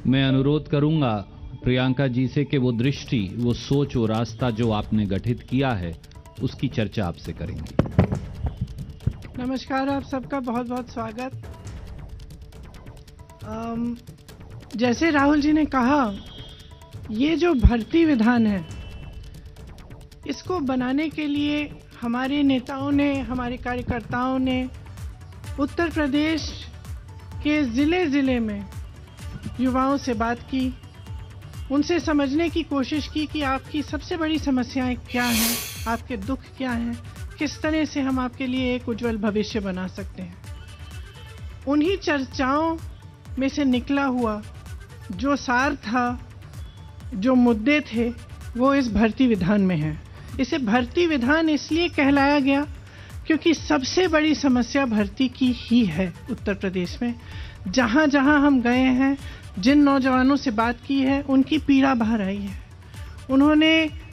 मैं अनुरोध करूंगा प्रियंका जी से कि वो दृष्टि, वो सोच, वो रास्ता जो आपने गठित किया है उसकी चर्चा आपसे करेंगी। नमस्कार, आप सबका बहुत बहुत स्वागत। जैसे राहुल जी ने कहा, ये जो भर्ती विधान है इसको बनाने के लिए हमारे नेताओं ने, हमारे कार्यकर्ताओं ने उत्तर प्रदेश के ज़िले में युवाओं से बात की, उनसे समझने की कोशिश की कि आपकी सबसे बड़ी समस्याएं क्या हैं, आपके दुख क्या हैं, किस तरह से हम आपके लिए एक उज्जवल भविष्य बना सकते हैं। उन्हीं चर्चाओं में से निकला हुआ जो सार था, जो मुद्दे थे, वो इस भर्ती विधान में है। इसे भर्ती विधान इसलिए कहलाया गया क्योंकि सबसे बड़ी समस्या भर्ती की ही है उत्तर प्रदेश में। जहाँ जहाँ हम गए हैं, जिन नौजवानों से बात की है, उनकी पीड़ा बाहर आई है। उन्होंने,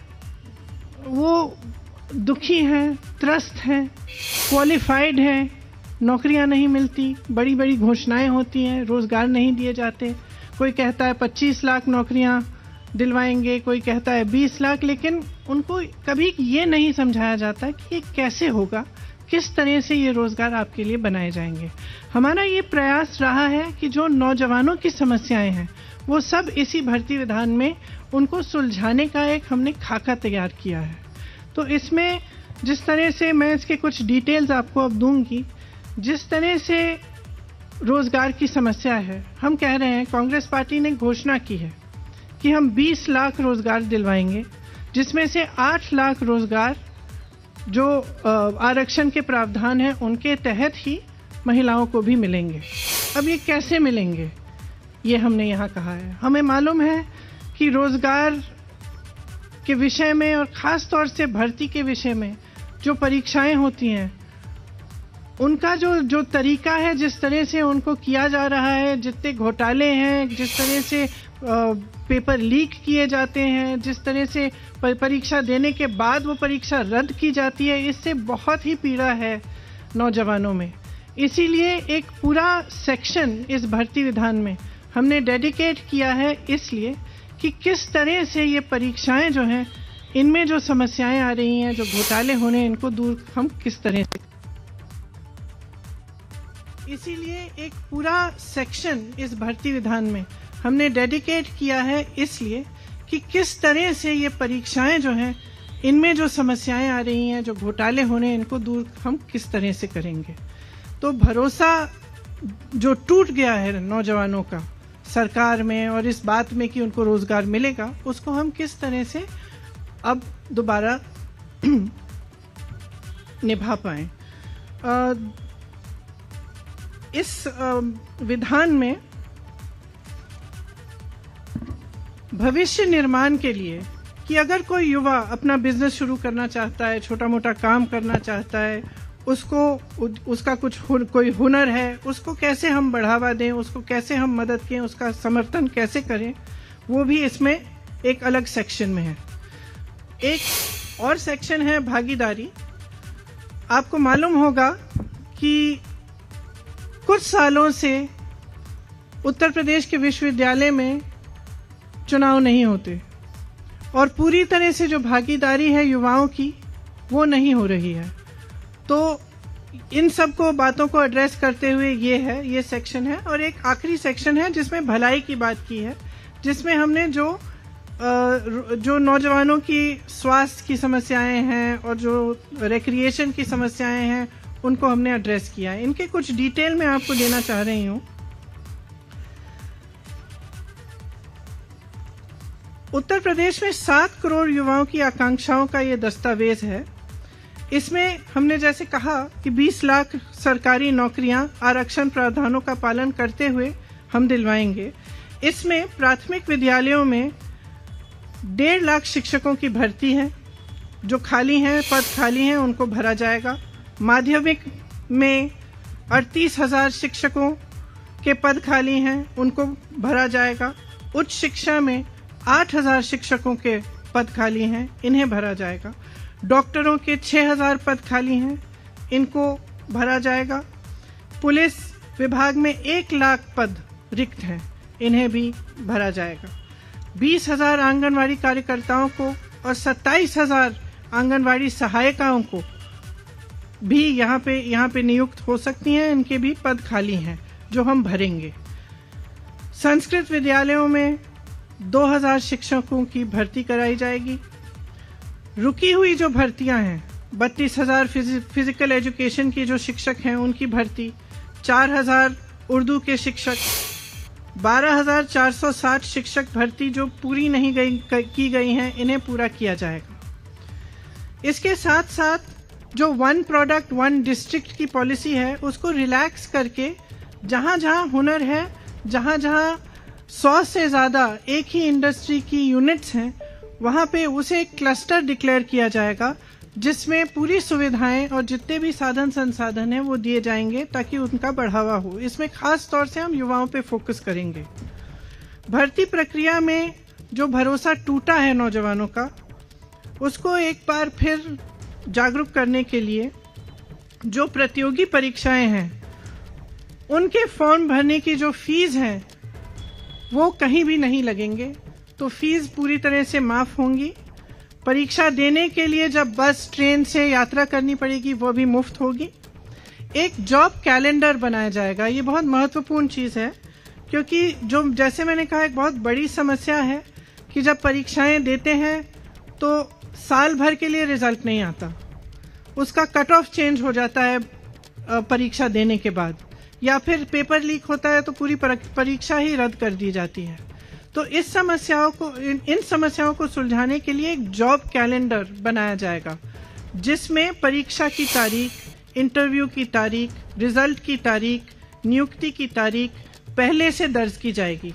वो दुखी हैं, त्रस्त हैं, क्वालिफाइड हैं, नौकरियां नहीं मिलती, बड़ी बड़ी घोषणाएं होती हैं, रोज़गार नहीं दिए जाते। कोई कहता है 25 लाख नौकरियां दिलवाएंगे, कोई कहता है 20 लाख, लेकिन उनको कभी ये नहीं समझाया जाता कि ये कैसे होगा, किस तरह से ये रोज़गार आपके लिए बनाए जाएंगे। हमारा ये प्रयास रहा है कि जो नौजवानों की समस्याएं हैं वो सब इसी भर्ती विधान में उनको सुलझाने का एक हमने खाका तैयार किया है। तो इसमें जिस तरह से, मैं इसके कुछ डिटेल्स आपको अब दूंगी, जिस तरह से रोज़गार की समस्या है, हम कह रहे हैं, कांग्रेस पार्टी ने घोषणा की है कि हम 20 लाख रोज़गार दिलवाएंगे, जिसमें से 8 लाख रोज़गार जो आरक्षण के प्रावधान हैं उनके तहत ही महिलाओं को भी मिलेंगे। अब ये कैसे मिलेंगे, ये हमने यहाँ कहा है। हमें मालूम है कि रोज़गार के विषय में और ख़ास तौर से भर्ती के विषय में जो परीक्षाएं होती हैं, उनका जो तरीका है, जिस तरह से उनको किया जा रहा है, जितने घोटाले हैं, जिस तरह से पेपर लीक किए जाते हैं, जिस तरह से परीक्षा देने के बाद वो परीक्षा रद्द की जाती है, इससे बहुत ही पीड़ा है नौजवानों में। इसीलिए एक पूरा सेक्शन इस भर्ती विधान में हमने डेडिकेट किया है, इसलिए कि किस तरह से ये परीक्षाएं जो हैं, इनमें जो समस्याएं आ रही हैं, जो घोटाले होने, इनको दूर हम किस तरह से, इसीलिए एक पूरा सेक्शन इस भर्ती विधान में हमने डेडिकेट किया है, इसलिए कि किस तरह से ये परीक्षाएं जो हैं, इनमें जो समस्याएं आ रही हैं, जो घोटाले होने, इनको दूर हम किस तरह से करेंगे। तो भरोसा जो टूट गया है नौजवानों का सरकार में और इस बात में कि उनको रोज़गार मिलेगा, उसको हम किस तरह से अब दोबारा निभा पाएं। इस विधान में भविष्य निर्माण के लिए कि अगर कोई युवा अपना बिजनेस शुरू करना चाहता है, छोटा मोटा काम करना चाहता है, उसका कोई हुनर है, उसको कैसे हम बढ़ावा दें, उसको कैसे हम मदद करें, उसका समर्थन कैसे करें, वो भी इसमें एक अलग सेक्शन में है। एक और सेक्शन है भागीदारी। आपको मालूम होगा कि कुछ सालों से उत्तर प्रदेश के विश्वविद्यालय में चुनाव नहीं होते और पूरी तरह से जो भागीदारी है युवाओं की, वो नहीं हो रही है। तो इन सब को बातों को एड्रेस करते हुए ये सेक्शन है। और एक आखिरी सेक्शन है जिसमें भलाई की बात की है, जिसमें हमने जो नौजवानों की स्वास्थ्य की समस्याएं हैं और जो रिक्रिएशन की समस्याएं हैं, उनको हमने एड्रेस किया है। इनके कुछ डिटेल मैं आपको देना चाह रही हूँ। उत्तर प्रदेश में 7 करोड़ युवाओं की आकांक्षाओं का ये दस्तावेज है। इसमें हमने जैसे कहा कि 20 लाख सरकारी नौकरियां आरक्षण प्रावधानों का पालन करते हुए हम दिलवाएंगे। इसमें प्राथमिक विद्यालयों में 1.5 लाख शिक्षकों की भर्ती है, जो खाली हैं, पद खाली हैं, उनको भरा जाएगा। माध्यमिक में 38,000 शिक्षकों के पद खाली हैं, उनको भरा जाएगा। उच्च शिक्षा में 8,000 शिक्षकों के पद खाली हैं, इन्हें भरा जाएगा। डॉक्टरों के 6,000 पद खाली हैं, इनको भरा जाएगा। पुलिस विभाग में 1 लाख पद रिक्त हैं, इन्हें भी भरा जाएगा। 20,000 आंगनवाड़ी कार्यकर्ताओं को और 27,000 आंगनवाड़ी सहायिकाओं को भी यहाँ पे नियुक्त हो सकती हैं। इनके भी पद खाली हैं जो हम भरेंगे। संस्कृत विद्यालयों में 2,000 शिक्षकों की भर्ती कराई जाएगी। रुकी हुई जो भर्तियां हैं, 32,000 फिजिकल एजुकेशन की जो शिक्षक हैं उनकी भर्ती, 4,000 उर्दू के शिक्षक, 12,460 शिक्षक भर्ती जो पूरी नहीं की गई हैं, इन्हें पूरा किया जाएगा। इसके साथ साथ जो 1 प्रोडक्ट 1 डिस्ट्रिक्ट की पॉलिसी है उसको रिलैक्स करके जहां जहां हुनर है, जहां जहां 100 से ज़्यादा एक ही इंडस्ट्री की यूनिट्स हैं, वहां पे उसे एक क्लस्टर डिक्लेयर किया जाएगा जिसमें पूरी सुविधाएं और जितने भी साधन संसाधन हैं वो दिए जाएंगे ताकि उनका बढ़ावा हो। इसमें खास तौर से हम युवाओं पे फोकस करेंगे। भर्ती प्रक्रिया में जो भरोसा टूटा है नौजवानों का, उसको एक बार फिर जागरूक करने के लिए जो प्रतियोगी परीक्षाएं हैं उनके फॉर्म भरने की जो फीस है वो कहीं भी नहीं लगेंगे, तो फीस पूरी तरह से माफ होंगी। परीक्षा देने के लिए जब बस ट्रेन से यात्रा करनी पड़ेगी वो भी मुफ्त होगी। एक जॉब कैलेंडर बनाया जाएगा। ये बहुत महत्वपूर्ण चीज़ है क्योंकि जो जैसे मैंने कहा एक बहुत बड़ी समस्या है कि जब परीक्षाएं देते हैं तो साल भर के लिए रिजल्ट नहीं आता, उसका कट ऑफ चेंज हो जाता है परीक्षा देने के बाद, या फिर पेपर लीक होता है तो पूरी परीक्षा ही रद्द कर दी जाती है। तो इन समस्याओं को सुलझाने के लिए एक जॉब कैलेंडर बनाया जाएगा जिसमें परीक्षा की तारीख, इंटरव्यू की तारीख, रिजल्ट की तारीख, नियुक्ति की तारीख पहले से दर्ज की जाएगी।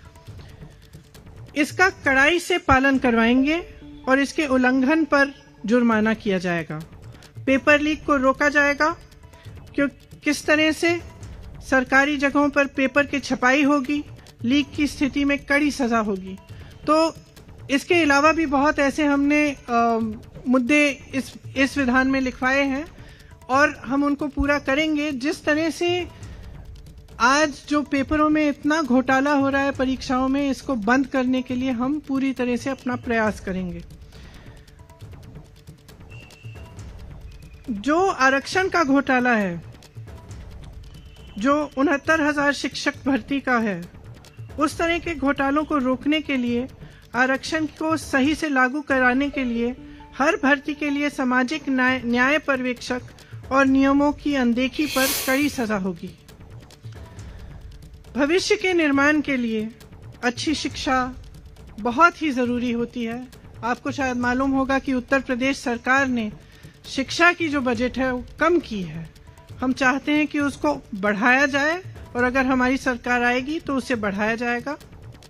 इसका कड़ाई से पालन करवाएंगे और इसके उल्लंघन पर जुर्माना किया जाएगा। पेपर लीक को रोका जाएगा क्यों किस तरह से सरकारी जगहों पर पेपर की छपाई होगी, लीक की स्थिति में कड़ी सजा होगी। तो इसके अलावा भी बहुत ऐसे हमने मुद्दे इस विधान में लिखवाए हैं और हम उनको पूरा करेंगे। जिस तरह से आज जो पेपरों में इतना घोटाला हो रहा है परीक्षाओं में, इसको बंद करने के लिए हम पूरी तरह से अपना प्रयास करेंगे। जो आरक्षण का घोटाला है, जो 69,000 शिक्षक भर्ती का है, उस तरह के घोटालों को रोकने के लिए, आरक्षण को सही से लागू कराने के लिए हर भर्ती के लिए सामाजिक न्याय पर्यवेक्षक और नियमों की अनदेखी पर कड़ी सजा होगी। भविष्य के निर्माण के लिए अच्छी शिक्षा बहुत ही ज़रूरी होती है। आपको शायद मालूम होगा कि उत्तर प्रदेश सरकार ने शिक्षा की जो बजट है वो कम की है। हम चाहते हैं कि उसको बढ़ाया जाए और अगर हमारी सरकार आएगी तो उसे बढ़ाया जाएगा।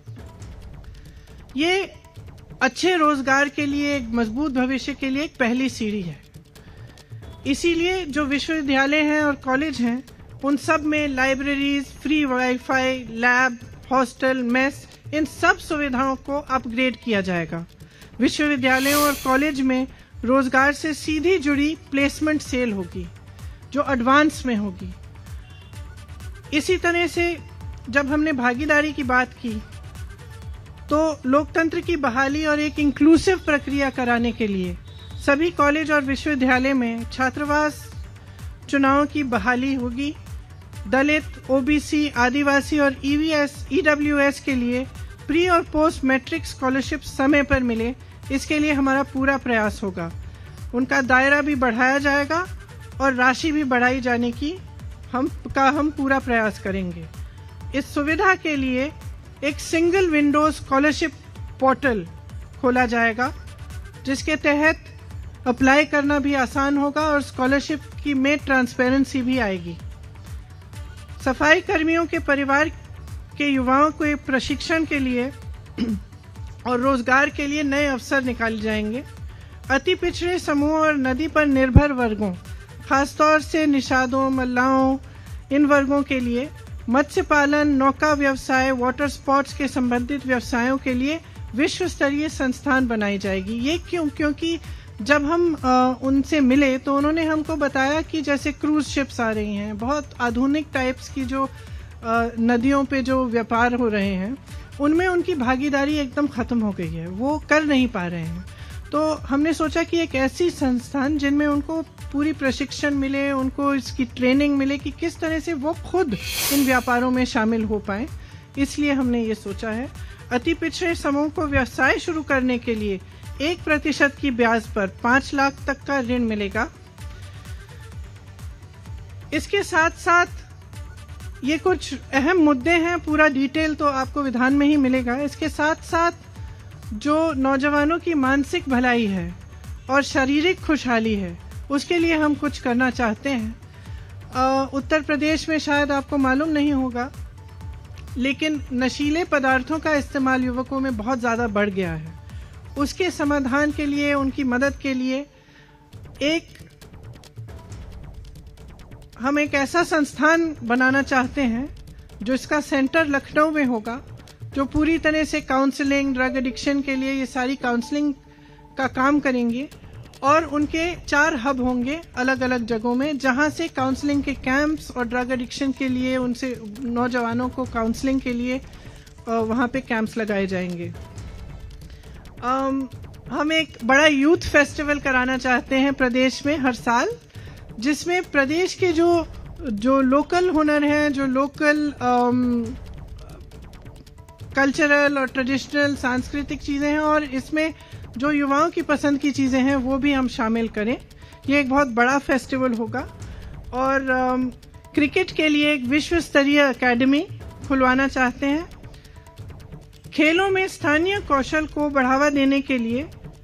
ये अच्छे रोजगार के लिए, एक मजबूत भविष्य के लिए एक पहली सीढ़ी है। इसीलिए जो विश्वविद्यालय हैं और कॉलेज हैं उन सब में libraries, free wifi, lab, hostel, mess, इन सब सुविधाओं को अपग्रेड किया जाएगा। विश्वविद्यालयों और कॉलेज में रोजगार से सीधी जुड़ी प्लेसमेंट सेल होगी जो एडवांस में होगी। इसी तरह से जब हमने भागीदारी की बात की तो लोकतंत्र की बहाली और एक इंक्लूसिव प्रक्रिया कराने के लिए सभी कॉलेज और विश्वविद्यालय में छात्रावास चुनाव की बहाली होगी। दलित, ओबीसी, आदिवासी और ईडब्ल्यूएस के लिए प्री और पोस्ट मैट्रिक स्कॉलरशिप समय पर मिले, इसके लिए हमारा पूरा प्रयास होगा। उनका दायरा भी बढ़ाया जाएगा और राशि भी बढ़ाई जाने की हम पूरा प्रयास करेंगे। इस सुविधा के लिए एक सिंगल विंडो स्कॉलरशिप पोर्टल खोला जाएगा जिसके तहत अप्लाई करना भी आसान होगा और स्कॉलरशिप की में ट्रांसपेरेंसी भी आएगी। सफाई कर्मियों के परिवार के युवाओं को एक प्रशिक्षण के लिए और रोजगार के लिए नए अवसर निकाले जाएंगे। अति पिछड़े समूहों और नदी पर निर्भर वर्गों, खासतौर से निषादों, मल्लाहों, इन वर्गों के लिए मत्स्य पालन, नौका व्यवसाय, वाटर स्पोर्ट्स के संबंधित व्यवसायों के लिए विश्व स्तरीय संस्थान बनाई जाएगी। ये क्योंकि जब हम उनसे मिले तो उन्होंने हमको बताया कि जैसे क्रूज शिप्स आ रही हैं, बहुत आधुनिक टाइप्स की जो नदियों पे जो व्यापार हो रहे हैं उनमें उनकी भागीदारी एकदम ख़त्म हो गई है, वो कर नहीं पा रहे हैं। तो हमने सोचा कि एक ऐसी संस्थान जिनमें उनको पूरी प्रशिक्षण मिले, उनको इसकी ट्रेनिंग मिले कि किस तरह से वो खुद इन व्यापारों में शामिल हो पाए, इसलिए हमने ये सोचा है। अति पिछड़े समूह को व्यवसाय शुरू करने के लिए 1% की ब्याज पर 5 लाख तक का ऋण मिलेगा। इसके साथ साथ ये कुछ अहम मुद्दे हैं, पूरा डिटेल तो आपको विधान में ही मिलेगा। इसके साथ साथ जो नौजवानों की मानसिक भलाई है और शारीरिक खुशहाली है, उसके लिए हम कुछ करना चाहते हैं। उत्तर प्रदेश में शायद आपको मालूम नहीं होगा, लेकिन नशीले पदार्थों का इस्तेमाल युवकों में बहुत ज़्यादा बढ़ गया है। उसके समाधान के लिए, उनकी मदद के लिए हम एक ऐसा संस्थान बनाना चाहते हैं जो इसका सेंटर लखनऊ में होगा, जो पूरी तरह से काउंसलिंग, ड्रग एडिक्शन के लिए ये सारी काउंसलिंग का काम करेंगे। और उनके 4 हब होंगे अलग अलग जगहों में, जहां से काउंसलिंग के कैंप्स और ड्रग एडिक्शन के लिए उनसे नौजवानों को काउंसलिंग के लिए वहां पे कैंप्स लगाए जाएंगे। हम एक बड़ा यूथ फेस्टिवल कराना चाहते हैं प्रदेश में हर साल, जिसमें प्रदेश के जो लोकल हुनर हैं, जो लोकल कल्चरल और ट्रेडिशनल सांस्कृतिक चीज़ें हैं, और इसमें जो युवाओं की पसंद की चीज़ें हैं वो भी हम शामिल करें। ये एक बहुत बड़ा फेस्टिवल होगा। और क्रिकेट के लिए एक विश्व स्तरीय एकेडमी खुलवाना चाहते हैं। खेलों में स्थानीय कौशल को बढ़ावा देने के लिए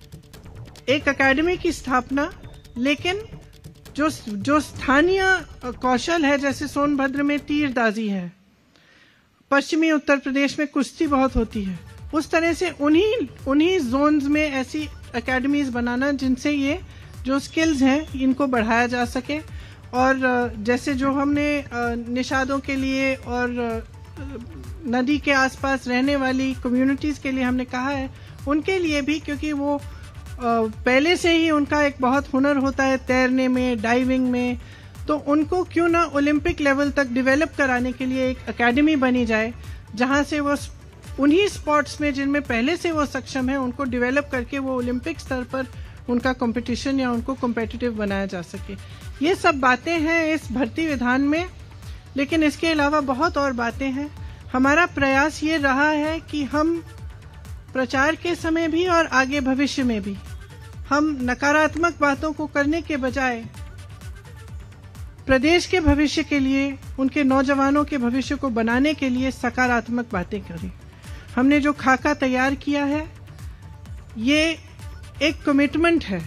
एक एकेडमी की स्थापना, लेकिन जो स्थानीय कौशल है, जैसे सोनभद्र में तीरंदाजी है, पश्चिमी उत्तर प्रदेश में कुश्ती बहुत होती है, उस तरह से उन्हीं जोन्स में ऐसी एकेडमीज बनाना जिनसे ये जो स्किल्स हैं इनको बढ़ाया जा सके। और जैसे जो हमने निषादों के लिए और नदी के आसपास रहने वाली कम्युनिटीज़ के लिए हमने कहा है, उनके लिए भी, क्योंकि वो पहले से ही उनका एक बहुत हुनर होता है तैरने में, डाइविंग में, तो उनको क्यों ना ओलंपिक लेवल तक डेवलप कराने के लिए एक एकेडमी बनी जाए, जहां से वो उन्हीं स्पोर्ट्स में जिनमें पहले से वो सक्षम है उनको डेवलप करके वो ओलंपिक स्तर पर उनका कंपटीशन या उनको कॉम्पिटिटिव बनाया जा सके। ये सब बातें हैं इस भर्ती विधान में, लेकिन इसके अलावा बहुत और बातें हैं। हमारा प्रयास ये रहा है कि हम प्रचार के समय भी और आगे भविष्य में भी हम नकारात्मक बातों को करने के बजाय प्रदेश के भविष्य के लिए, उनके नौजवानों के भविष्य को बनाने के लिए सकारात्मक बातें करें। हमने जो खाका तैयार किया है ये एक कमिटमेंट है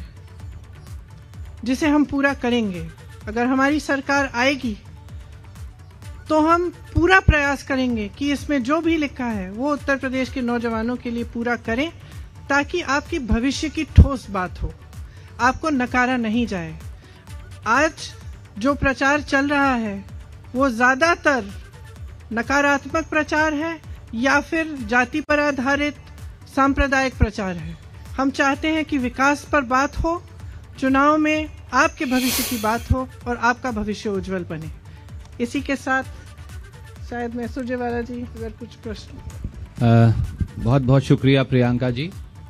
जिसे हम पूरा करेंगे। अगर हमारी सरकार आएगी तो हम पूरा प्रयास करेंगे कि इसमें जो भी लिखा है वो उत्तर प्रदेश के नौजवानों के लिए पूरा करें, ताकि आपकी भविष्य की ठोस बात हो, आपको नकारा नहीं जाए। आज जो प्रचार चल रहा है वो ज़्यादातर नकारात्मक प्रचार है या फिर जाति पर आधारित सांप्रदायिक प्रचार है। हम चाहते हैं कि विकास पर बात हो, चुनाव में आपके भविष्य की बात हो और आपका भविष्य उज्जवल बने। इसी के साथ शायद मैं सुरजेवाला जी अगर कुछ प्रश्न। बहुत बहुत शुक्रिया प्रियंका जी।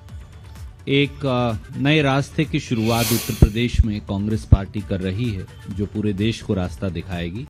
एक नए रास्ते की शुरुआत उत्तर प्रदेश में कांग्रेस पार्टी कर रही है, जो पूरे देश को रास्ता दिखाएगी।